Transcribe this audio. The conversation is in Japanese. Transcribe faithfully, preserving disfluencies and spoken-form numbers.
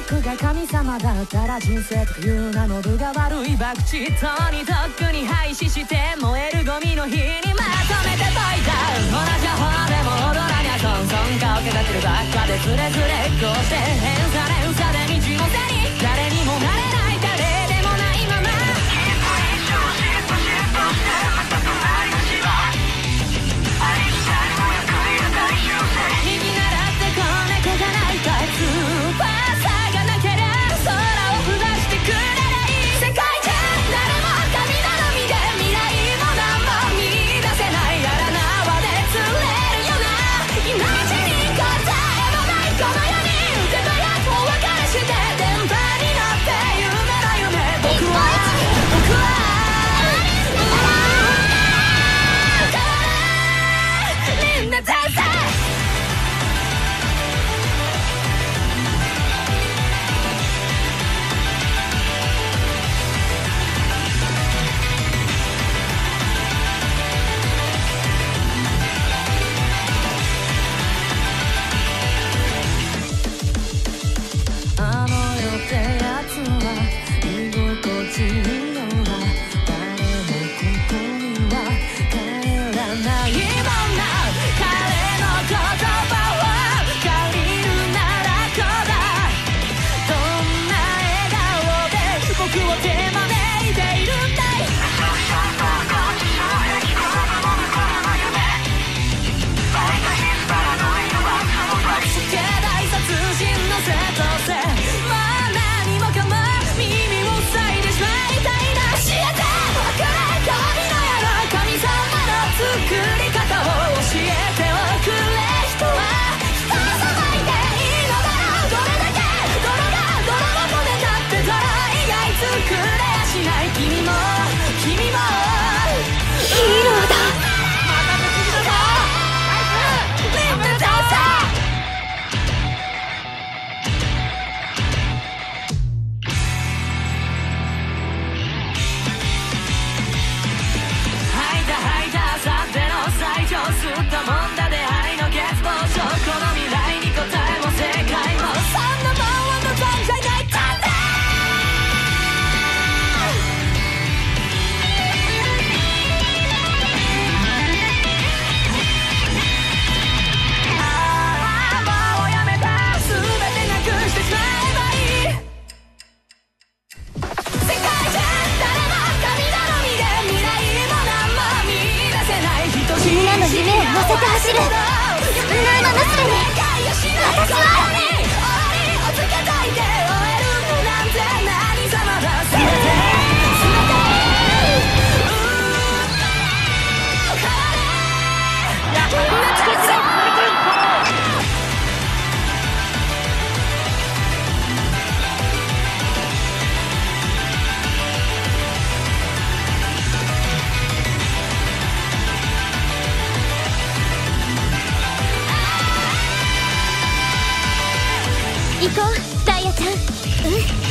僕が神様だったら人生という名の分が悪い博打とにとっくに廃止して燃えるゴミの日にまとめて解いた同じ方でも踊らにゃソンソン顔かかってるばっかでズレズレこうして偏差連鎖で道を背に誰にもなれない誰でもないまま右習って子猫が鳴いたスーパーサーがなけりゃ空をふ出してくれない世界中誰も神頼みで未来も何も見出せないやら縄で釣れるよな今のうちに答えもないこの世に手早くお別れして電波に乗って夢の夢僕は僕はみんな天才あの世ってやつは居心地いいのは誰もここには帰らないもんな彼の言葉を借りるならこうだどんな笑顔で僕を手招いているんだいスケ大殺人の瀬戸瀬もう何もかも耳を塞いでしまいたいな教えておくれ神の世の神様の作り方を教えておくれ人は人をさばいていいのだろうどれだけ泥が泥元で立ってたら以外作れやしない君も君もヒーローだまた別人だぞあいつみんな天才吐いた吐いたさての最長吸ったもんだ出会いの欠乏症この未来に答えも正解もそんなもんは望んじゃいないんだああもうやめた全てなくしてしまえばいい世界中誰も神頼みで未来も何も見出せない人みんなの夢を乗せて走るそんな馬娘に私は終わりをつけたいで終えるなんて何様だ全て全てやっぱり行こうダイヤちゃんうん